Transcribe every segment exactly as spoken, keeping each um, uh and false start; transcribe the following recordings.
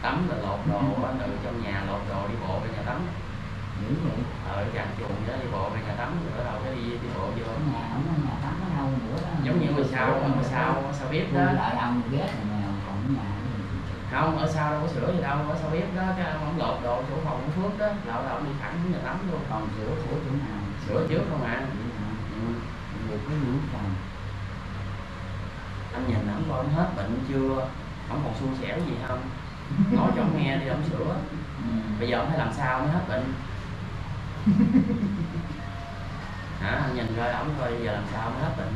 tắm là lột đồ từ trong nhà lột đồ đi bộ về nhà tắm. Dữ vậy? Ở tràn chuồng đó đi bộ về nhà tắm rồi đầu cái đi đi bộ vô. Ở nhà ở nhà tắm ở đâu bữa đó. Giống như ngoài sau ở sau sao biết đó. Lại ông ghét rồi nè, còn ở nhà. Không, ở sau đâu có sửa gì đâu, ở sau bếp đó, cái ông lột đồ chỗ phòng ông Phước đó, lạo là ông đi thẳng đến nhà tắm luôn. Còn sửa sửa chỗ nào? Sửa trước không à. Ừ. Được cái gì còn. Anh nhìn ổng coi hết bệnh chưa, ổng còn xui xẻo gì không, nói cho ổng nghe đi ổng sửa. Ừ. Bây giờ ổng phải làm sao mới hết bệnh. Hả, anh nhìn coi ổng coi giờ làm sao mới hết bệnh.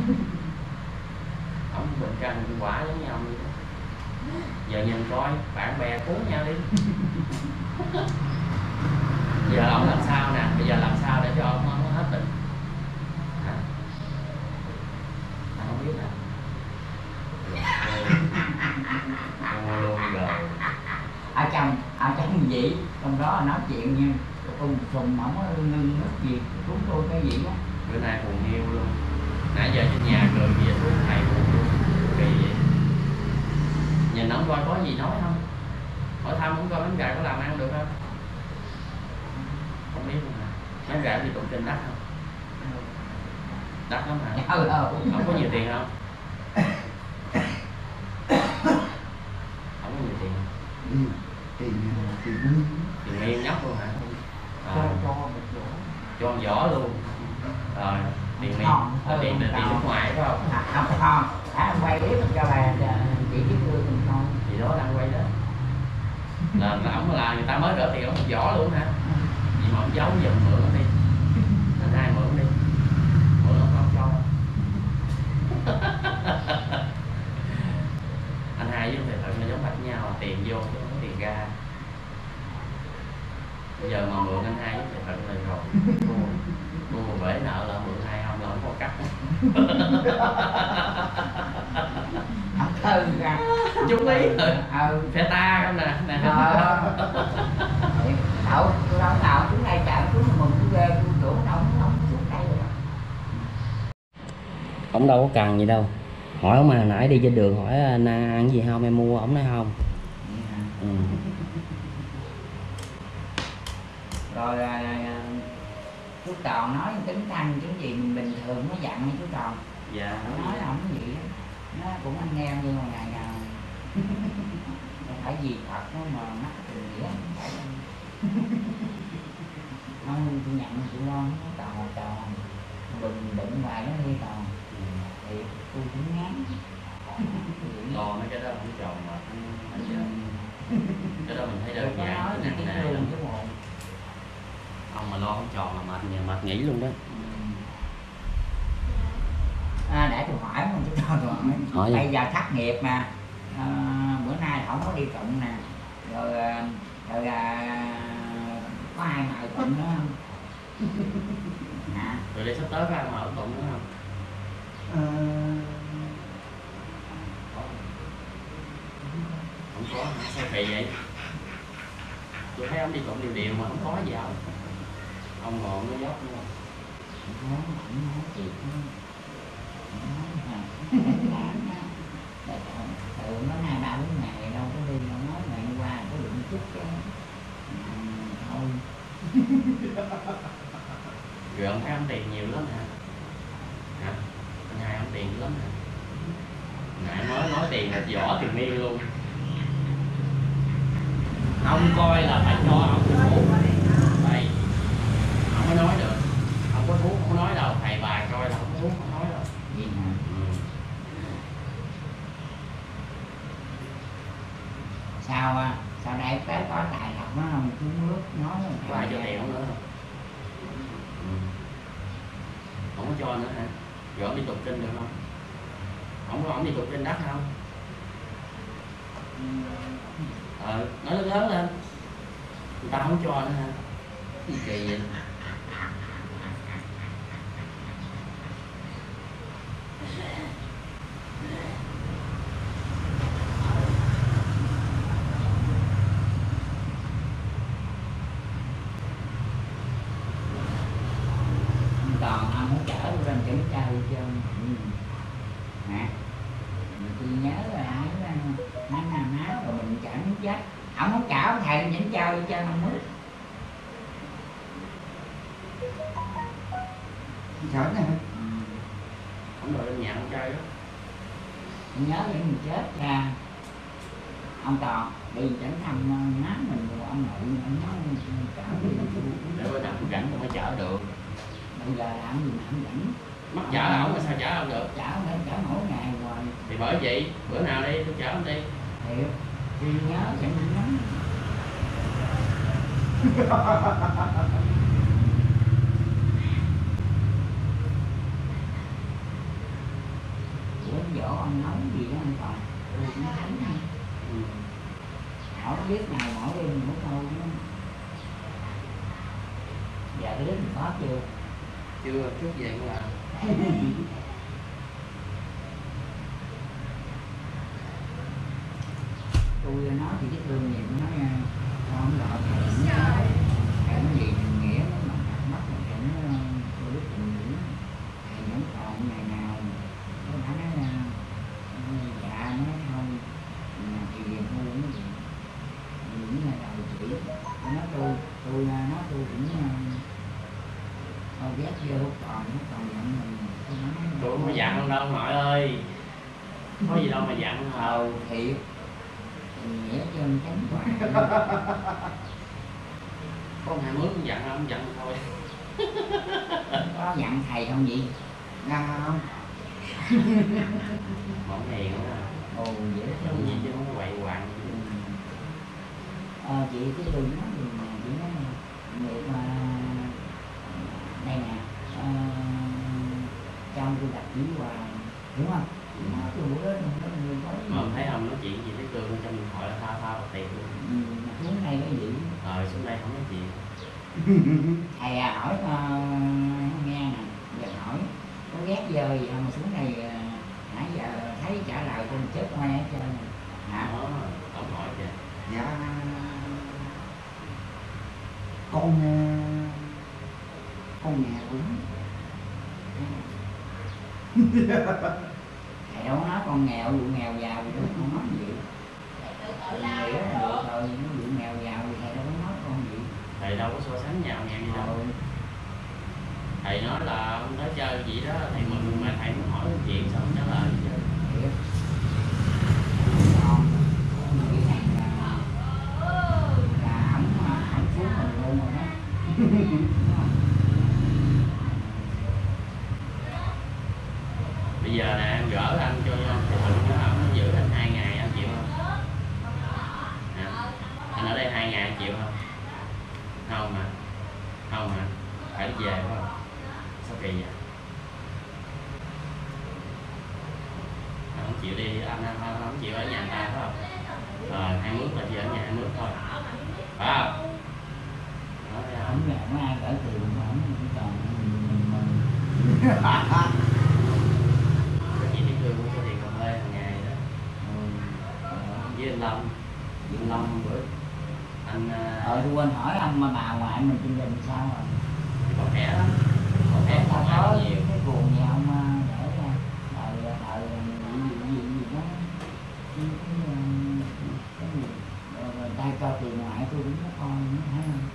Ổng bệnh căn bệnh quả giống nhau vậy đó. Giờ nhìn coi bạn bè cứu nhau đi. Giờ ổng làm sao nè, bây giờ làm sao để cho ổng hết bệnh. Hả? Anh không biết nè. Luôn rồi. Ở trong, ở trong gì, trong đó nói chuyện nha. Con sùng không có ngưng nước gì, cứu tôi cái gì á. Bữa nay còn yêu luôn. Nãy giờ trên nhà cười gì xuống thầy luôn. Kỳ vậy. Nhìn ông coi có gì nói không? Hỏi thăm cũng coi bánh gà có làm ăn được không? Không biết luôn hả? Bánh gà thì tụng trình đắt không? Đắt lắm hả? Ừ, ừ. Không có nhiều tiền không? Không có nhiều tiền không? Ừ. Tiền tiền nguyên. Tiền nguyên nhóc luôn hả? Cho À. cho một vỏ. Cho một vỏ luôn. Rồi, tiền nguyên. Là tiền tiền nước ngoài phải không? À, không không. À, quay clip cho bà chị biết lương mình không? Thì đó đang quay đó. Là, là ổng là người ta mới đỡ tiền ổng một vỏ luôn hả? Vì mà ổng giấu giờ mượn ổng đi. Thành hai mượn đi. Mượn ổng không cho. Anh hai với thầy Thuận là giống bạch nhau, tiền vô chứ không có tiền ra. Bây giờ mà mượn anh hai với thầy Thuận là rồi. Mua mua bể nợ là mượn hai không là không có cắt. Ừ ra. Chú ý rồi. Ừ. Phe ta không nè. Nè. Ờ. Đậu, tôi đâu nào xuống đây chạm xuống mừng tôi ghê, tôi chỗ đâu không xuống đây rồi. Ông đâu có cần gì đâu. Hỏi ông mà nãy đi trên đường hỏi na ăn gì không em mua, ổng nói không. Ừ. Rồi chú Tròn nói tính thanh cái gì mình bình thường nó dặn chú Tròn. Dạ. Nó nói là không có gì đó. Nó cũng anh nghe nhưng mà ngày nào không phải gì thật nó mà mắc tình nghĩa. Nói tôi nhận tôi ngon nó Tròn Tròn đừng đụng lại nó đi Tròn. Thì tôi cũng ngán. Còn mấy cái đó không tròn mà anh giờ cái đó mình thấy đơn giản nói nặng nề lắm. Ông mà lo không tròn là mệt nhà mệt nghỉ luôn đó. À, để tôi hỏi một chút thôi rồi. Bây giờ thất nghiệp mà à, bữa nay không có đi tụng nè rồi rồi à, có ai mà ở tụng nữa không? À. Rồi đây sắp tới có ai mà ở tụng nữa không? Ờ... Không có, sao kỳ vậy? Tôi thấy ông đi tụng điều điều mà không có gì đâu. Ông ngồi nó dốc nữa. Không có, không có chuyện đó. Ừ, nó nay ba bốn ngày đâu có đi, nó nói ngày hôm qua có đụng chút cái thôi. Rồi ông thấy ông tiền nhiều lắm hả? Hả? Anh hai ông tiền lắm hả? Nãy mới nói tiền là vỏ tiền miên luôn. Ông coi là phải cho ông thuốc. Đây. Không có nói được. Không có thuốc không có nói đâu. Thầy bà coi là không có thuốc không nói đâu. Vậy hả? Ừ. Sao à? Sao đây tới có tài học nó không xuống nước nói nó Có ai cho tiền không nữa không? Ừ. Không có cho nữa hả? Rồi ông đi tụng kinh được không? Không có ông đi tụng kinh đắt không? Ờ, nói lớn lớn lên. Người ta không cho nữa hả? Gì kỳ vậy? Còn ông muốn chở tôi lên kiểm tra đi chưa? Ừ. Hả? Tôi nhớ là ai đó má nam má rồi mình chở nước chết. cái chảo thầy nhỉnh chơi cho nó mướt. Sợ nè. Không đợi lên nhà không chơi đó. Mình nhớ những mình chết ra ông Toàn đi đến thăm má mình rồi ông nội ông nói chở đi để bữa nào cũng rảnh tôi mới chở được. bây giờ làm gì mà không rảnh, Mắc chở ổng mà sao chở ông được? chở phải chở mỗi ngày rồi. Thì bởi vậy bữa nào đi tôi chở ông đi. Thiệt thì nhớ chẳng lắm. Bữa dỗ ông nấu gì đó anh Toàn tôi cũng thấy nha. Ừ. Hỏi biết ngày mỗi đêm mỗi câu đó. Giờ cái đứa mình có chưa? Chưa, chút về cũng làm. Tôi nói thì cái thương gì cũng nói con gọi thầy nó nói thầy nó gì mình nghĩa nó mà mất một cái nó tôi biết tình nghĩa thầy vẫn còn ngày nào nó đã nói là dạ nó nói thôi thì về thôi nó gì những ngày đầu chỉ nó tôi tôi nói tôi cũng thôi ghét vô còn nó còn nhận mình tôi nói Tôi không có dặn ông đâu ông nội ơi. Có gì đâu mà dặn hả? ờ thiệt nghĩa chân chánh quả. Có hai mướn cũng dặn ông dặn thôi. Có dặn thầy không gì ngon không? Mỏng hiền quá à. Ồ dễ Không thương gì chứ không có quậy hoạn. ờ, chị cái đường nói gì nè chị nói người mà đây nè ờ, trong tôi đặt chỉ hoài đúng không? Nó cái bữa đó nó người có Mà ông thấy ông nói chuyện gì với Cương trong điện thoại là tha tha bạc tiền luôn. ừ, mà xuống đây cái gì Ờ xuống đây không nói chuyện. thầy à, hỏi uh, nghe nè giờ hỏi có ghét dơ gì không mà xuống đây uh, nãy giờ thấy trả lời tôi chết ngoe hết trơn hả? Đó, ông hỏi kìa. Dạ con con nhà cũng Thầy đâu có nói con nghèo vụ nghèo giàu gì đâu không nói gì nghĩa là được rồi nó vụ nghèo giàu thì thầy đâu có nói con gì. Thầy đâu có so sánh nhau nhau gì đâu. Thầy nói là ông tới chơi gì đó thầy mừng mà thầy muốn hỏi chuyện sao không trả lời chứ. Thiệt ngon nghĩ rằng là là ổng ổng xuống mình luôn rồi đó. Bây giờ nè em gỡ anh cho phụ huynh nó ông giữ anh hai ngày anh chịu không? À, anh ở đây hai ngày anh chịu không? Không mà không mà phải đi về phải không? Sao kỳ vậy? Anh không chịu đi anh không, không, không chịu ở nhà người ta phải không? Rồi hai mướt là chỉ ở nhà hai mướt thôi phải không? Nói thấy Ổng không? là có ai gửi tiền mà ổng cũng còn mình mình mình Cái chị Thiên Cương cũng cho tiền cà phê hàng ngày đó. ừ. Với anh Long anh Long bữa anh ờ tôi quên hỏi ông mà bà ngoại mình kinh doanh sao rồi có khỏe lắm, có khỏe ta không có ăn nhiều. cái buồn gì ông để ra đợi đợi gì gì gì gì đó cái cái gì rồi ta cho tiền ngoại tôi cũng có con nữa thấy không?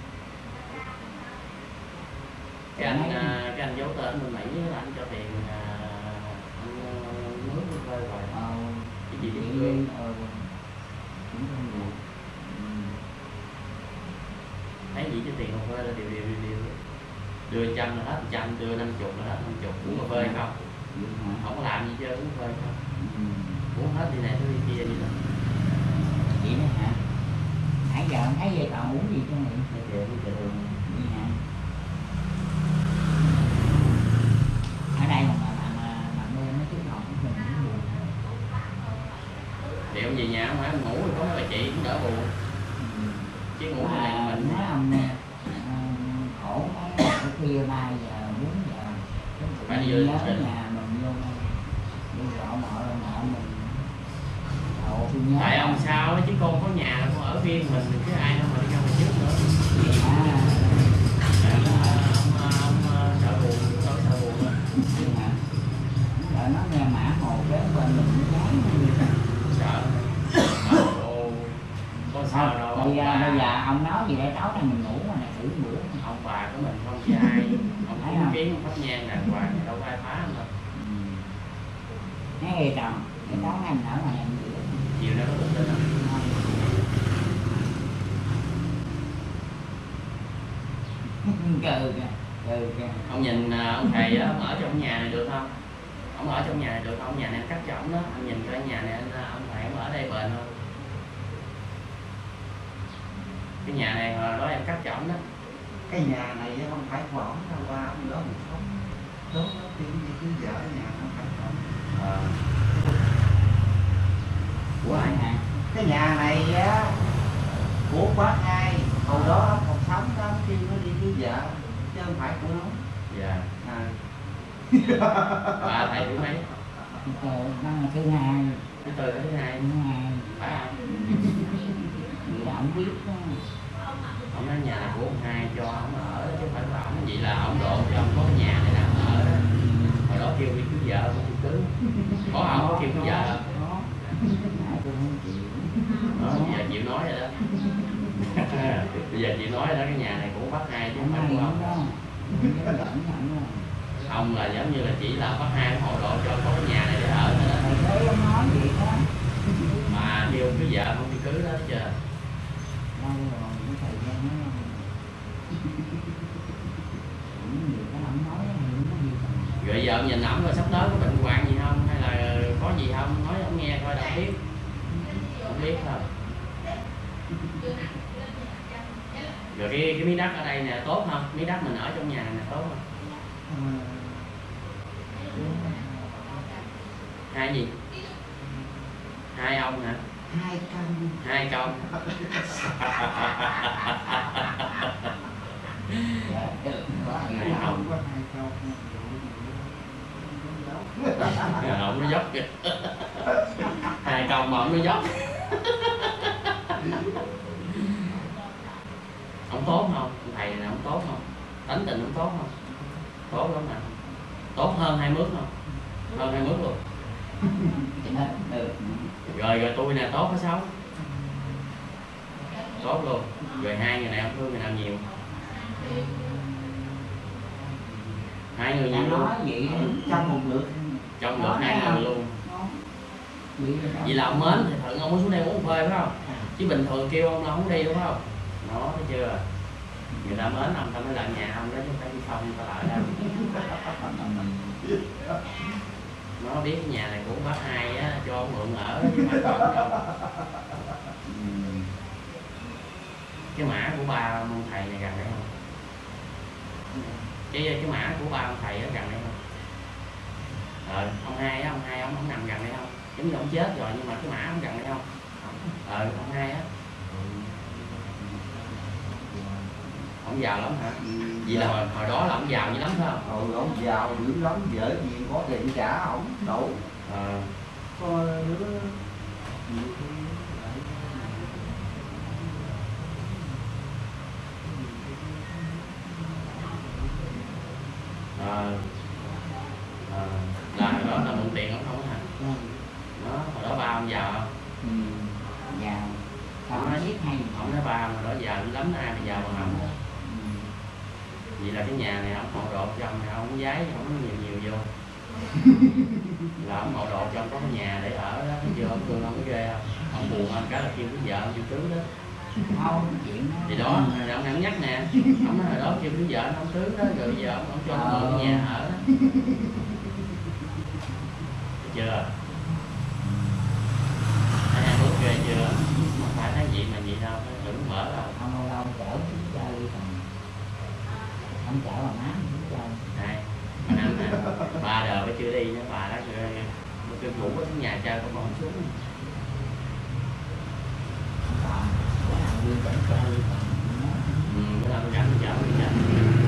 Cái anh cái anh giấu tên bên Mỹ là anh cho tiền anh mướn cà phê rồi. ờ Cái gì chị Thiên Cương ờ cũng không được ừ. thấy gì cho tiền cà phê là điều điều điều điều đưa trăm là hết trăm, đưa năm chục là hết năm chục. Uống cà phê không? Không có làm gì chứ uống cà phê không? Ừ. Uống hết đi này tới đi kia gì đó. Vậy đó hả? Nãy giờ không thấy vậy còn uống gì cho mày? Đây kìa, đi kìa đường. Vậy hả? Ở đây mà mà mà mà nuôi mấy chú ngọc của mình cũng buồn. Thì ông về nhà ông phải ngủ rồi có bà chị cũng đỡ buồn. Ừ. Chứ ngủ Mà này mình nói ông nè, ờ, khổ cái ở khuya ba giờ bốn giờ phải mình đi nhớ vô trình. nhà mình vô đi gọi mợ mợ mình Ồ, tôi nhớ Tại ông sao á, chứ con có nhà là con ở riêng mình chứ ai đâu mà đi ra ngoài trước nữa. à, Tại ông, ông, ông, ông sợ buồn, đâu có sợ buồn đâu. vậy hả? Rồi nó nghe mã hồ kế bên mình nó chán như vậy. Sợ. Ồ, có sao đâu. ông bây giờ, bà, bây giờ ông nói gì để tối nay mình ngủ mà này thử bữa ông bà của mình không chứ ai, ông kiến kiến pháp nhang đàng hoàng đâu có ai phá ông đâu. ừ. Nghe chồng cái tối nay mình ở ngoài này bữa Chiều nay có được lên không? Cừ kìa, cừ kìa. Ông nhìn ông thầy á, ông ở trong nhà này được không? Ông ở trong nhà này được không? Ông nhà này em cắt cho ông đó, ông nhìn cái nhà này anh, ông thầy ông ở đây bền không? Cái nhà này hồi đó em cắt cho ông đó. Cái nhà này không phải của ổng đâu, qua ông đó mình sống đó nó tiên như cứ vợ nhà không phải của ổng. Ờ. Của ai hả? Cái nhà này á của bác hai hồi đó còn sống đó khi nó đi với vợ chứ không phải của nó. Dạ. À. Ba thầy thứ mấy? Nó là thứ hai. Thứ tư thứ hai. Thứ hai. Ba. Dạ ông biết đó. Ông nói nhà này của ông hai cho ông ở chứ không phải của ông. Vậy là ông độ cho ông có cái nhà này nào ở đó. Hồi đó kêu đi cưới vợ không chịu cưới. Có ông có kêu cưới vợ không? Có. Tôi không chịu. Đó, bây giờ chịu nói rồi đó. Bây giờ chịu nói rồi đó, cái nhà này của bác hai chứ không phải của ông. Ông là giống như là chỉ là bác hai hộ độ cho có cái nhà này để ở thôi đó. Thầy ông nói vậy đó. Mà kêu cưới vợ không đi cưới đó chưa? Lâu rồi cái thời gian nó những gì đó ông nói thì nó gì còn. Rồi giờ ông nhìn ổng rồi sắp tới có bệnh hoạn gì không? Hay là có gì không? Nói ổng nghe coi đâu biết. Không biết thôi. Rồi cái, cái miếng đất ở đây nè tốt không? Miếng đất mình ở trong nhà này nè tốt không? Hai gì? Hai ông hả? Hai công. Hai công. Hai ông. Có hai công. Rồi ông nó dốc kìa. Hai công mà ông nó dốc. Ông tốt không? Ông thầy này ông tốt không? Tính tình ông tốt không? Tốt lắm nè. Tốt hơn hai mướt không? Hơn hai mướt luôn. Rồi rồi tôi nè tốt hay xấu? Tốt luôn. Rồi hai người này ông thương người nào nhiều? Hai người nhiều luôn. Vậy Trong một lượt. Trong lượt hai người luôn. Vậy là ông mến thì Thuận ông muốn xuống đây uống phê phải không? Chứ bình thường kêu ông là không đi đúng không? Đó thấy chưa? Người ta mến ông ta mới lại nhà ông đó chứ không phải đi không ta lại đâu. Nó biết cái nhà này của bác hai á, cho ông mượn ở chứ không phải còn đâu. Cái mã của ba ông thầy này gần đây không? Cái cái mã của ba ông thầy ở gần đây không? Ờ, ông hai á, ông hai ông, ông nằm gần đây không? Giống như ông chết rồi nhưng mà cái mã ông gần đây không? Ờ, ông hai á. Ông giàu lắm hả? Vì là hồi, hồi đó là ông giàu dữ lắm phải không? Hồi ông giàu dữ lắm, vợ gì có tiền trả ổng đủ. Ờ. Có đứa nhiều khi Ờ. Ờ. Là hồi đó là mượn tiền ông không hả? Đó, hồi đó ba ông giàu không? Ừ, giàu. Ông nói biết hay. Ông nói ba ông hồi đó giàu dữ lắm, ai mà giàu bằng ông. Ừ. Vậy là cái nhà này ông hộ độ cho ông, ông không giấy, ông có nhiều nhiều vô. Là ông hộ độ cho ông có cái nhà để ở đó, thấy chưa? Ông thương ông có ghê không? Ông buồn hơn cái là kêu cái vợ ông chịu cưới đó. Không, chuyện đó. Thì đó, rồi ông đang nhắc nè. Ông nói hồi đó kêu cái vợ ông cưới đó, rồi bây giờ ông, ông cho ông mượn cái nhà ở đó. Thấy chưa? Thấy hai bước ghê chưa? Không phải thấy gì mà gì đâu, đừng mở đâu. Ông lâu lâu chở chơi còn ông chở bà má chơi. Này, bà Năm nè, ba đời mới chưa đi nữa, bà đó kêu ngủ ở nhà chơi con bọn xuống. Còn bữa nào đi chở chơi còn Ừ, bữa nào tôi rảnh tôi chở đi chơi.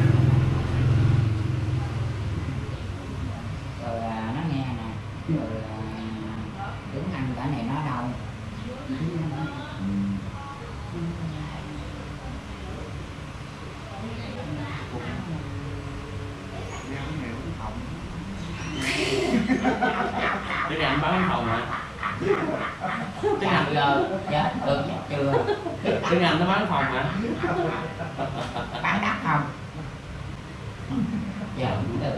rồi à, nó nghe nè, rồi à, đứng ăn cả này nó đâu. Ừ. Cái này anh báo phòng hả? Tiếng Anh giờ chết được chưa? Tiếng Anh nó bán phòng hả? Bán đắt không? Giờ cũng được.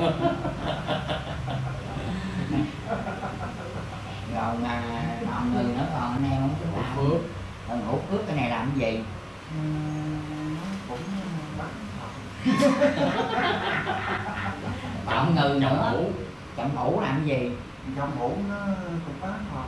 Rồi mà còn người nữa còn anh em không chúng ta Phước. rồi ngủ cướp cái này làm cái gì? Cũng bán Chọn ngừ Chồng nữa. ngủ. Chọn ngủ làm cái gì? trong ngủ nó cũng bán phòng.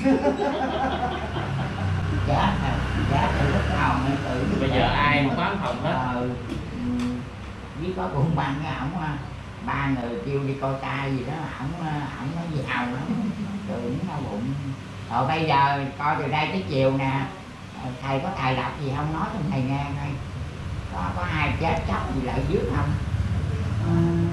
Chết rồi, chết từ lúc nào mà tự Bây giờ ai cũng bán phòng hết. ờ, với có cũng bằng cái ổng á, ba người kêu đi coi tay gì đó, ổng ổng nói gì hào lắm, rồi nó đau bụng. Rồi bây giờ coi từ đây tới chiều nè, thầy có tài đọc gì không nói cho thầy nghe coi, có có ai chết chóc gì lại trước không? Ừ.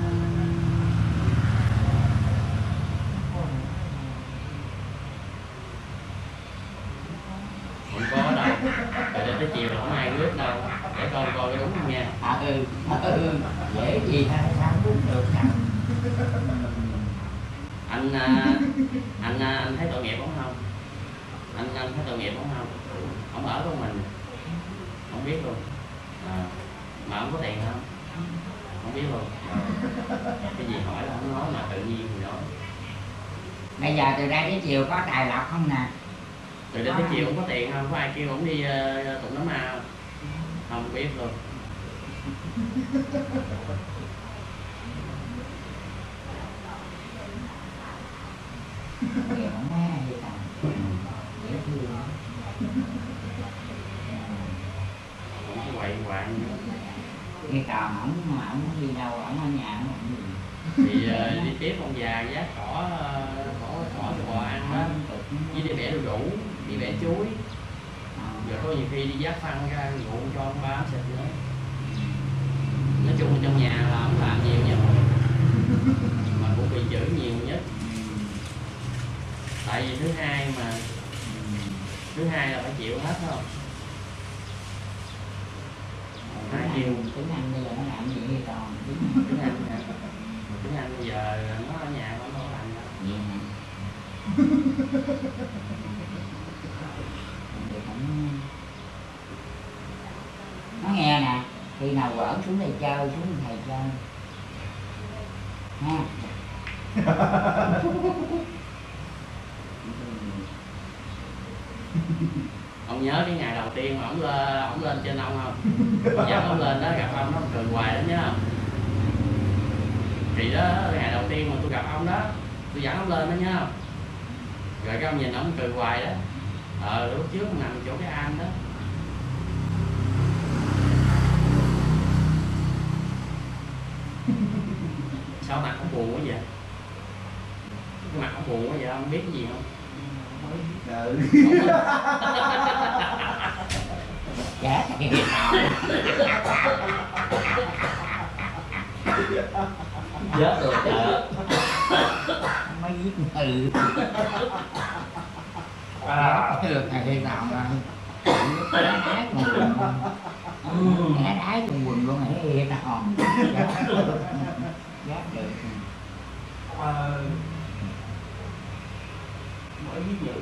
Không có đâu. Rồi đến tới chiều là không ai rước đâu. Để con coi cái đúng không nha. À, ừ, ừ, dễ gì thôi, sao cũng được sao? Anh anh anh thấy tội nghiệp không không? Anh anh thấy tội nghiệp không không? Không ở với mình, không biết luôn. À, mà không có tiền không? Không biết luôn. À, cái gì hỏi là không nói mà tự nhiên thì nói. Bây giờ từ đây tới chiều có tài lộc không nè? Từ đến tới chiều không có tiền không? Có ai kêu ổng đi uh, tụng nấm ma không? Không biết luôn. Nghề không nghe gì cả. Dễ thương. Không có quậy quạng nữa. Cái còn ổng mà ổng đi đâu, ổng ở nhà ổng làm gì? Thì uh, đi tiếp ông già giá cỏ cỏ cỏ bò ăn đó, với đi bẻ đu đủ, đi bẻ chuối. Giờ có nhiều khi đi dắt phân ra ngủ cho ông ba xịt nữa. Nói chung trong nhà là ông làm nhiều nhất mà cũng bị chửi nhiều nhất. Tại vì thứ hai mà thứ hai là phải chịu hết không? Hai Tiếng kêu Anh, tiếng Anh bây giờ nó làm gì vậy còn? tiếng Anh hả? Tiếng Anh bây giờ nó ở nhà nó không làm đâu. Gì nè. Thì cũng... Nó nghe nè, khi nào quở xuống đây chơi, xuống thầy chơi. Ha. Ông nhớ cái ngày đầu tiên mà ông lên, ông lên trên ông không? Ông dắt ông lên đó gặp ông nó cười hoài đó nhớ không? Thì đó ngày đầu tiên mà tôi gặp ông đó, tôi dẫn ông lên đó nhớ không? Rồi cái ông nhìn ông cười hoài đó. Ờ lúc trước nằm chỗ cái am đó. Sao mặt ông buồn quá vậy? Cái mặt ông buồn quá vậy, ông biết cái gì không? Ừ. Chết cái gì nào. Chết rồi trời. Mới giết người. À. Được ngày khi nào ra đá đá con quần, đá đá con quần luôn này hiện là hòn giác được. Ờ, mỗi ví dụ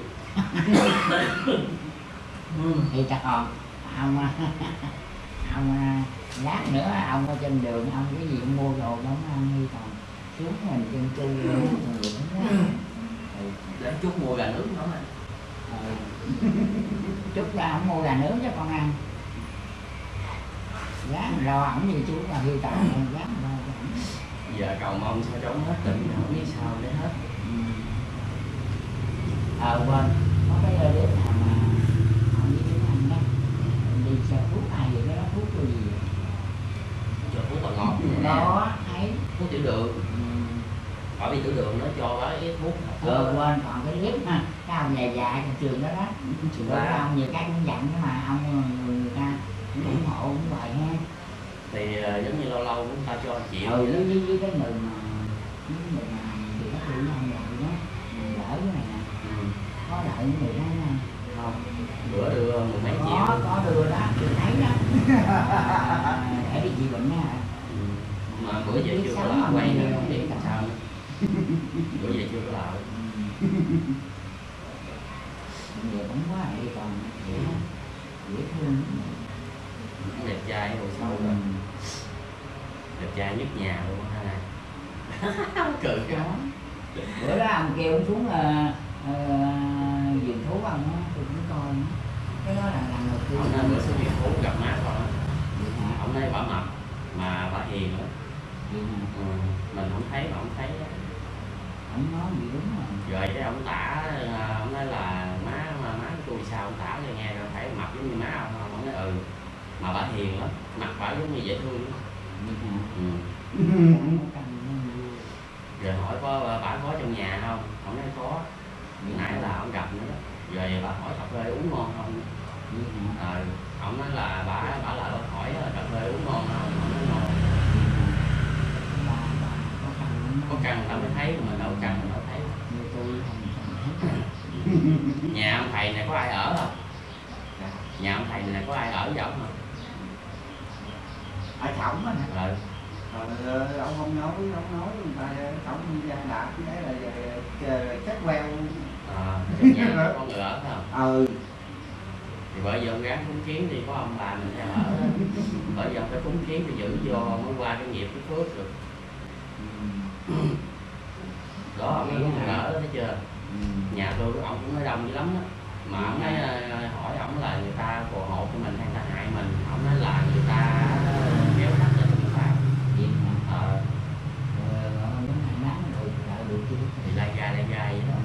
Thì chắc hòn ông ông lát nữa ông ở trên đường ông cái gì ông mua đồ giống ăn đi còn xuống mình chân chui luôn. Để chút mua gà nướng đó mà. Ừ. Chút ra ổng mua gà nướng cho con ăn. Gán lo ổng như chú là hy vọng gán lo cho ổng. Giờ cầu mong sao trống hết tỉnh không biết sao để hết. Ờ quên, có cái clip nào mà ông với tiếng Anh đó đi xe thuốc ai vậy đó, thuốc cái gì vậy? Cho thuốc còn ngọt Đó, thấy thuốc tiểu đường. Ở bị tiểu đường nó cho bác cái thuốc. ờ quên còn cái clip ha, cái ông dài dài trong trường đó đó, trường đó ông nhiều cái cũng dặn mà ông người ta cũng ủng hộ cũng vậy ha. Thì uh, giống như lâu lâu chúng ta cho chịu Ừ, vậy đó. với, với, với cái người mà với người mà thì nó chịu nhau lại đó, mình lỡ cái này nè, Ừ. có lợi những người đó nha. Không, bữa đưa mười mấy Có, triệu. có đưa đó, tôi thấy đó. À, để đi trị bệnh đó hả? Ừ. Mà bữa giờ chưa có lại quay nữa, không biết làm sao nữa. Bữa giờ chưa có lại. Giờ cũng quá vậy còn dễ dễ thương. Đẹp trai rồi sâu rồi, đẹp trai nhất nhà luôn ha. Cười cái đó. Bữa đó ông kêu ông xuống là uh, vườn thú ông á, tôi cũng coi cái đó là lần đầu tiên. Ông nói bữa xuống vườn thú gặp má con á, ông nói bả mập mà bả hiền lắm. Ừ. Mình không thấy mà ông thấy đó. Ông nói gì đúng rồi. Rồi cái ông tả, ông nói là má mà má tôi sao ông tả cho nghe rồi phải mập giống như má ông không? Ông nói ừ, mà bả hiền lắm, mặt bả giống như dễ thương lắm. Ừ. Rồi hỏi có bả có trong nhà không? Ông nói có. Nãy là ông gặp nữa đó. Rồi bà hỏi cà phê uống ngon không? Ờ, ông nói là bả bả lại hỏi cà phê uống ngon không? Ông nói ngon. Có căng tao mới thấy, mà đâu căng mình đâu thấy. Nhà ông thầy này có ai ở không? Nhà ông thầy này có ai ở với ông không? Ở Trọng á nè. Ừ. Rồi ông không nói, ông nói người ta Trọng Giang Đạt cái đấy là chất queo. À, trong nhà có người ở phải không? Ừ. Thì bởi vì ông gán cúng kiến thì có ông bà mình đang ở. Bởi vì ông phải cúng kiến thì giữ vô mới qua cái nghiệp cái phước được. Đó, ông có người ở thấy chưa? Ừ. Nhà tôi ông cũng nói đông dữ lắm đó. Mà ông nói hỏi ông là người ta phù hộ cho mình hay ta hại mình. Ông nói là người ta kéo thắt lên chúng ta. Ờ. Thì lai gai lai gai vậy đó.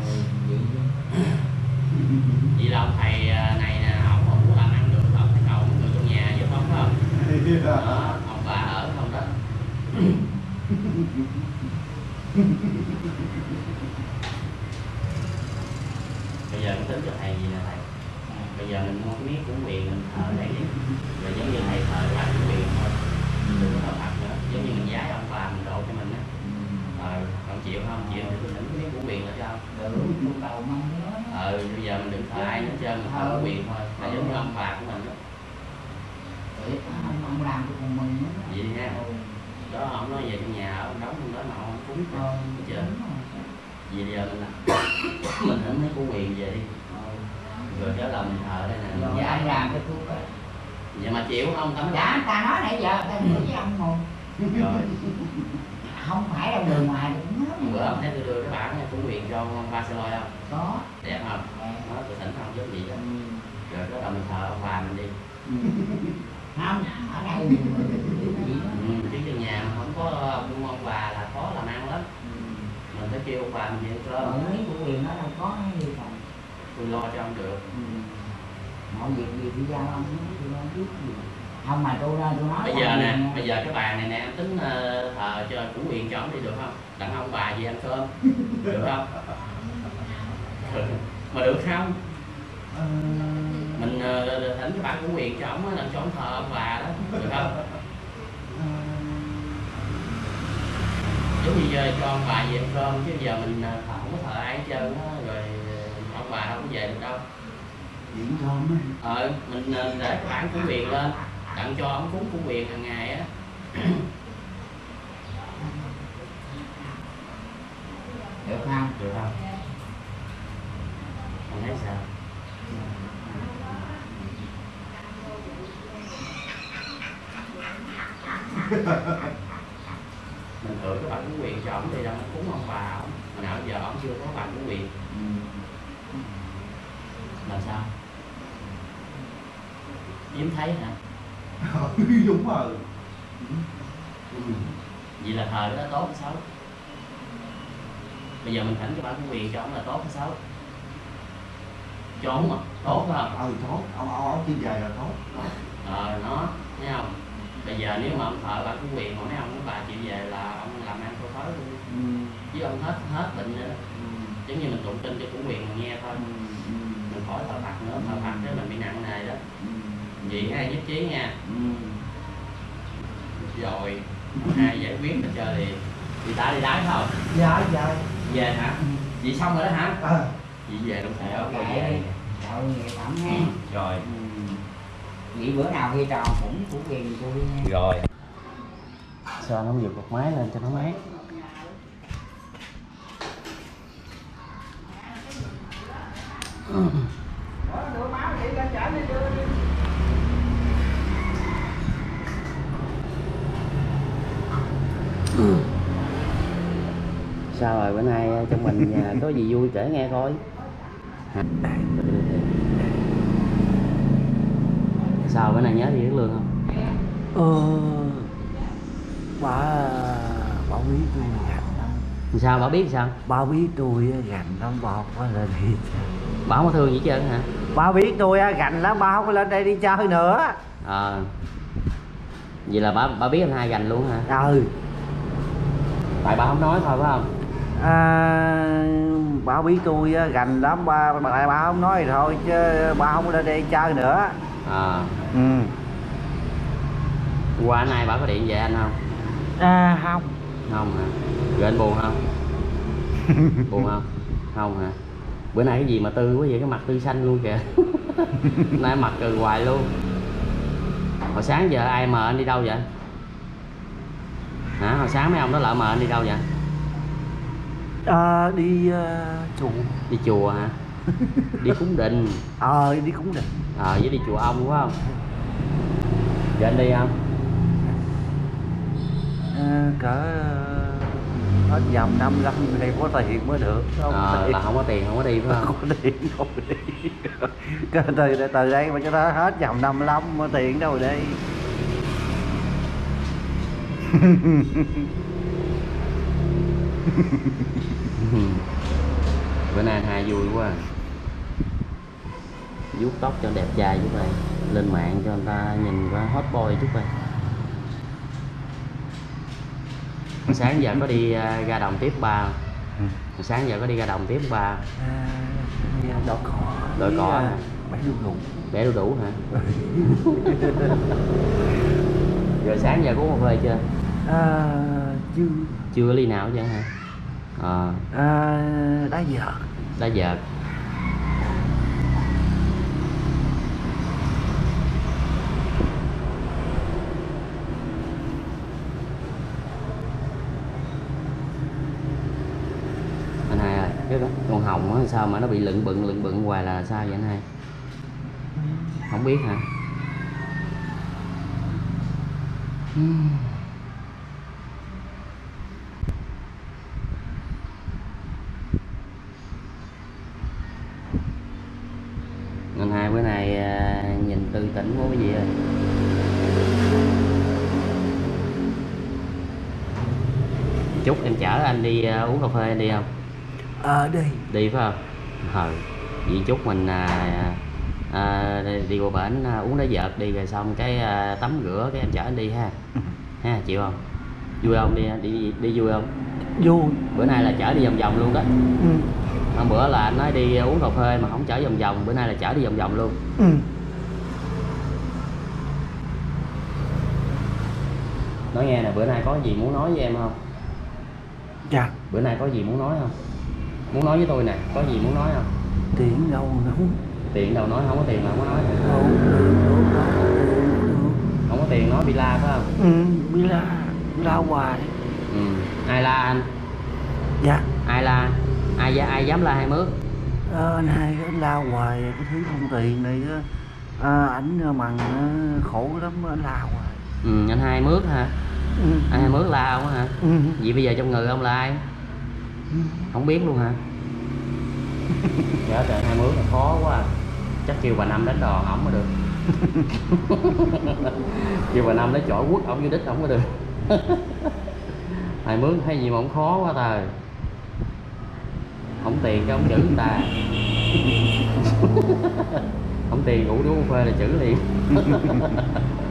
Vậy là ông thầy này nè, ổng không muốn làm ăn được, ổng phải cầu người trong nhà giúp ổng phải không? Đó, ông bà ở không đó. Bây giờ mình tính cho thầy gì nè thầy? Bây giờ mình mua cái miếng cúng quyền mình thờ đây đi. Rồi giống như thầy thờ bà cúng quyền thôi, đừng có thờ Phật nữa. Giống như mình giái ông bà mình độ cho mình á. Ờ, ông chịu không? Chịu thì tôi thỉnh cái miếng cúng quyền là sao? Được, đầu mong cái đó. Ờ, bây giờ mình đừng thờ ai hết trơn, mình thờ cúng quyền thôi. Là giống như ông bà của mình đó. Ông, ông làm cho mình đó. Vậy đi ha. Đó, ông nói về trong nhà, ông đóng trong đó mà ông cúng cho. Ờ, chưa? Vậy giờ mình làm mình thỉnh mấy cúng quyền về đi. Rồi trở lòng mình thờ đây nè. Rồi anh làm cái thuốc đó. Vậy mà chịu không? Tấm dạ, ta nói nãy giờ ta nói với ông ngồi. Rồi. Không phải đâu, người ngoài cũng nói. Bữa ông thấy tôi đưa cái bản cúng quyền cho ông ba xe lôi không? Có. Đẹp không? Nó tôi thỉnh không giống gì đó. Rồi trở lòng mình thờ ông bà mình đi. Không, ở đây nhiều người gì đó. Ừ, chứ trong nhà mà không có ông, ông bà là khó làm ăn lắm. Ừ. Mình phải kêu ông bà mình về cơm. Ở mấy của quyền nó đâu có như vậy. Tôi lo cho ông được. Ừ. Mọi việc gì thì giao ông, tôi không biết gì. Không mà tôi tôi nói bây giờ nè, nghe. Bây giờ cái bàn này nè em tính uh, thờ cho củ quyền cho ông đi được không? Đặng ông bà về ăn cơm. Được không? Mà được không? Mình uh, thỉnh cái bản củ quyền cho ông là cho ông thờ ông bà đó, được không? Giống như giờ cho ông bà về ăn cơm chứ giờ mình thờ không có thờ ai hết trơn á, rồi ông bà đâu có về được đâu. Điện cơm á. Ờ, mình để cái bản củ quyền lên, tặng cho ông cúng củ quyền hàng ngày á. Được không? Được không? Ông thấy sao? Mình thử cái bản cúng quyền cho ông đi đâu cúng ông bà ông. Mà nào giờ ông chưa có bản cúng quyền. Ừ. Làm sao? Hiếm thấy hả? Đúng rồi. Ừ. Vậy là thời đó tốt hay xấu? Bây giờ mình thỉnh cái bản cúng quyền cho ông là tốt hay xấu? Cho ông mà, tốt phải không? Ừ, tốt, ông ông trên về là tốt. Ờ, nó, thấy không? Bây giờ nếu mà ông thợ bản cúng quyền mà mấy ông bà chịu về là ông làm ăn thôi thôi luôn. Ừ. Chứ ông hết hết bệnh nữa. Ừ. Giống như mình tụng kinh cho cúng quyền mà nghe thôi. Ừ. Mình khỏi thợ Phật nữa, thợ Phật thế mình bị nặng nề đó. Ừ. Vậy hai nhất trí nha. Ừ. Rồi hai giải quyết là chơi liền. Chị ta đi đái không? Dạ dạ. Về hả? Ừ. Vậy xong rồi đó hả? Ờ. Chị về đúng thể rồi về. Rồi nghệ phẩm ha. Rồi. Ừ. Vậy bữa nào khi tròn cũng của quyền tôi đi nha. Rồi. Sao nó không giật một máy lên cho nó mát. Ừ. Sao rồi bữa nay trong mình nhà có gì vui kể nghe coi. Sao bữa nay nhớ đi Đức Lương không? Ờ, bà bà biết tôi gành lắm. Sao bà biết sao? Bà biết tôi gành lắm, bà không có lên đi chơi. Bà không có thương gì hết trơn hả? Bà biết tôi gành lắm, bà không có lên đây đi chơi nữa. Ờ à, vậy là bà bà biết anh hai gành luôn hả? Ừ. Tại bà không nói thôi phải không? À, bà biết tôi gành lắm, bà, bà bà không nói thì thôi chứ bà không có lên đây chơi nữa. À. Ừ. Qua nay bà có điện về anh không? À không. Không hả? Rồi anh buồn không? Buồn không? Không hả? Bữa nay cái gì mà tư quá vậy, cái mặt tư xanh luôn kìa. Nay mặt cười hoài luôn. Hồi sáng giờ ai mời anh đi đâu vậy? Hả? Hồi sáng mấy ông đó lỡ mời anh đi đâu vậy? À, đi uh, chùa. Đi chùa hả? Đi cúng đình. Ờ à, đi cúng đình. Ờ à, với đi chùa ông phải không? Giờ anh đi không? À, cỡ uh, hết vòng năm năm đây có tiền mới được. Không Ờ à, là không có tiền không có đi phải không? Không có tiền không có đi. từ từ đây mà cho nó hết vòng năm lăm mới tiền đâu đây. Bữa nay hai vui quá. Vuốt tóc cho đẹp trai chút đây, lên mạng cho người ta nhìn qua hot boy chút đây. Sáng giờ có đi uh, ra đồng tiếp ba. Ừ. Sáng giờ có đi ra đồng tiếp ba. À, đỏ cỏ. Đỏ cỏ hả? Bẻ đu đủ. Bẻ đu đủ hả? Rồi sáng giờ có uống cà phê chưa? À, chưa. Chưa ly nào chứ hả? À, à, đá vợt. Đá vợt. Anh hai ơi, cái con hồng á sao mà nó bị lựng bựng lựng bựng hoài là sao vậy anh hai? Không biết hả? Anh hai bữa nay à, nhìn tươi tỉnh quá cái gì ơi. Chút em chở anh đi à, uống cà phê anh đi không? Ờ à, đi. Đi phải không? Ờ. Vậy chút mình à, à, đi qua bển à, uống đá vợt đi rồi xong cái à, tắm rửa cái em chở anh đi ha. Ha chịu không? Vui không? Đi đi đi vui không? Vui. Bữa nay là chở đi vòng vòng luôn đó. Ừ. Hôm bữa là anh nói đi uống cà phê mà không chở vòng vòng, bữa nay là chở đi vòng vòng luôn. Ừ. Nói nghe nè, bữa nay có gì muốn nói với em không? Dạ. Bữa nay có gì muốn nói không? Muốn nói với tôi nè, có gì muốn nói không? Tiền đâu không? Tiền đâu nói, không có tiền mà không có nói. Không, không có tiền nói bị la phải không? Ừ, bị la, la hoài. Ừ. Ai la anh? Dạ. Ai la? Ai ai dám la hai mướt? Ờ, anh hai anh la hoài cái thứ không tiền này á. À, ảnh mằng khổ lắm, anh la hoài. Ừ, anh hai mướt hả? Ừ. Anh hai mướt la không hả? Ừ. Vậy bây giờ trong người ông là ai? Ừ. Không biết luôn hả? Dạ trời, hai mướt là khó quá à. Chắc kêu bà Năm đánh đòn ổng mới được. Kêu bà Năm lấy chổi quất ổng vô đít ổng mới được. Hai mướt hay gì mà ổng khó quá trời. Không tiền cho ông chữ người ta. Không tiền ngủ đuống phê là chữ liền.